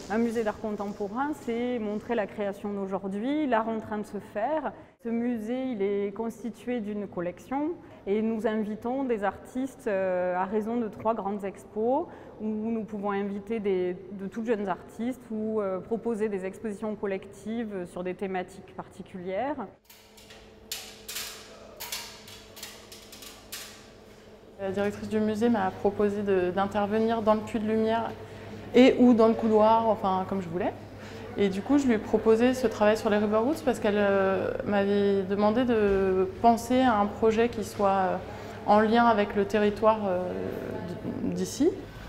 Un musée d'art contemporain, c'est montrer la création d'aujourd'hui, l'art en train de se faire. Ce musée, il est constitué d'une collection et nous invitons des artistes à raison de 3 grandes expos où nous pouvons inviter de tout jeunes artistes ou proposer des expositions collectives sur des thématiques particulières. La directrice du musée m'a proposé d'intervenir dans le puits de lumière et ou dans le couloir, enfin comme je voulais. Et du coup, je lui ai proposé ce travail sur les river roots parce qu'elle m'avait demandé de penser à un projet qui soit en lien avec le territoire d'ici.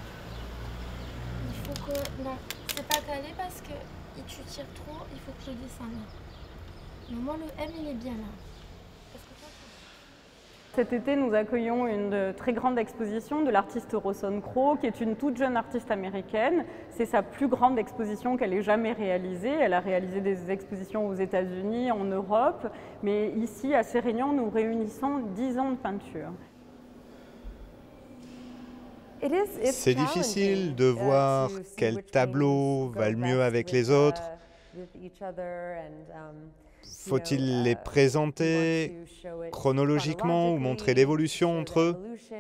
Il faut que... Non, c'est pas calé parce que tu tires trop, il faut que je descende. Mais moi, le M, il est bien là. Cet été, nous accueillons une très grande exposition de l'artiste Rawson Crowe, qui est une toute jeune artiste américaine. C'est sa plus grande exposition qu'elle ait jamais réalisée. Elle a réalisé des expositions aux États-Unis, en Europe, mais ici, à Sérignan, nous réunissons 10 ans de peinture. C'est difficile de voir quel tableau va le mieux avec les autres. Faut-il les présenter chronologiquement ou montrer l'évolution entre eux?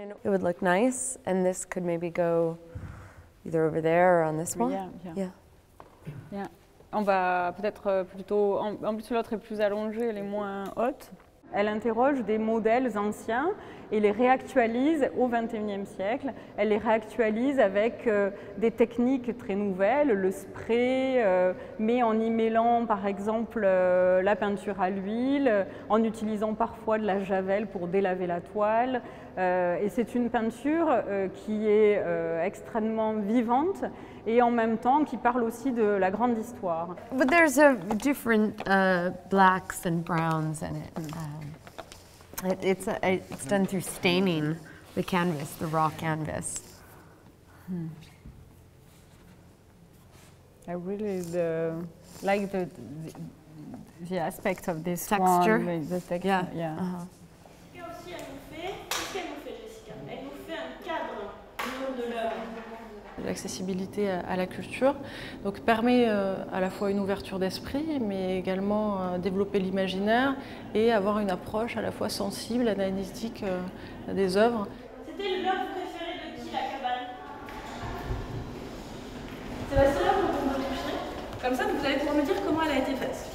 On va peut-être plutôt... En plus, l'autre est plus allongée, elle est moins haute. Elle interroge des modèles anciens et les réactualise au XXIe siècle. Elle les réactualise avec des techniques très nouvelles, le spray, mais en y mêlant par exemple la peinture à l'huile, en utilisant parfois de la javel pour délaver la toile. Et c'est une peinture qui est extrêmement vivante et en même temps qui parle aussi de la grande histoire. But there's different blacks and browns in it. It's done through staining the canvas, the raw canvas. I really like the aspect of this texture. One, the texture. Yeah. Yeah. Et aussi, qu'est-ce qu'elle nous fait, Jessica? Elle nous fait un cadre au niveau de l'œuvre. L'accessibilité à la culture donc permet à la fois une ouverture d'esprit, mais également développer l'imaginaire et avoir une approche à la fois sensible, analytique des œuvres. C'était l'œuvre préférée de qui, la cabane? C'est la seule œuvre dont on peut toucher. Comme ça, vous allez pouvoir me dire comment elle a été faite.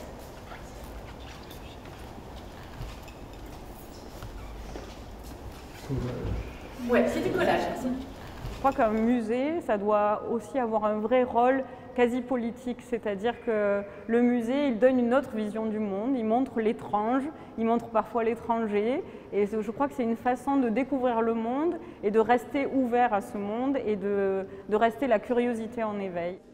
Ouais, c'est du collage. Je crois qu'un musée, ça doit aussi avoir un vrai rôle quasi politique, c'est-à-dire que le musée, il donne une autre vision du monde, il montre l'étrange, il montre parfois l'étranger, et je crois que c'est une façon de découvrir le monde et de rester ouvert à ce monde et de rester la curiosité en éveil.